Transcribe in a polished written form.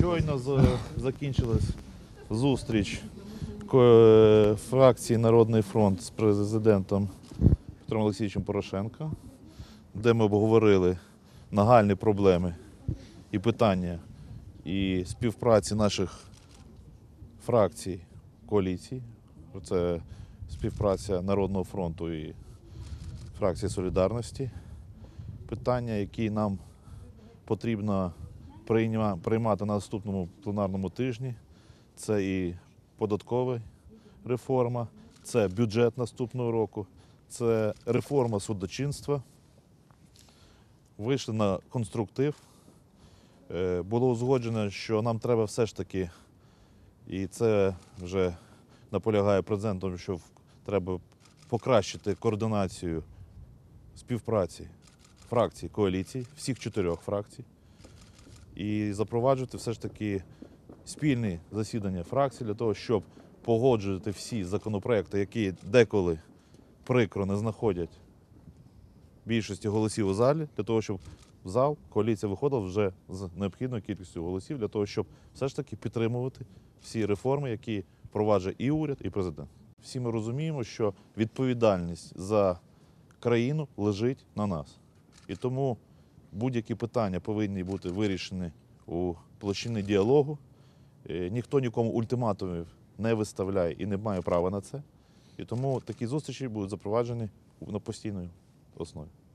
Щойно закінчилась зустріч фракції «Народний фронт» з президентом Петром Олексійовичем Порошенком, де ми обговорили нагальні проблеми і питання і співпраці наших фракцій коаліції. Це співпраця «Народного фронту» і фракції «Солідарності». Питання, які нам потрібно приймати на наступному пленарному тижні, це і податкова реформа, це бюджет наступного року, це реформа судочинства. Вийшли на конструктив. Було узгоджено, що нам треба все ж таки, і це вже наполягає президент, що треба покращити координацію співпраці фракцій коаліції, всіх 4 фракцій, і запроваджувати все ж таки спільні засідання фракцій для того, щоб погоджувати всі законопроекти, які деколи прикро не знаходять більшості голосів у залі, для того, щоб в зал коаліція виходила вже з необхідною кількістю голосів, для того, щоб все ж таки підтримувати всі реформи, які впроваджує і уряд, і президент. Всі ми розуміємо, що відповідальність за країну лежить на нас. І тому будь-які питання повинні бути вирішені у площині діалогу. Ніхто нікому ультиматумів не виставляє і не має права на це. І тому такі зустрічі будуть запроваджені на постійній основі.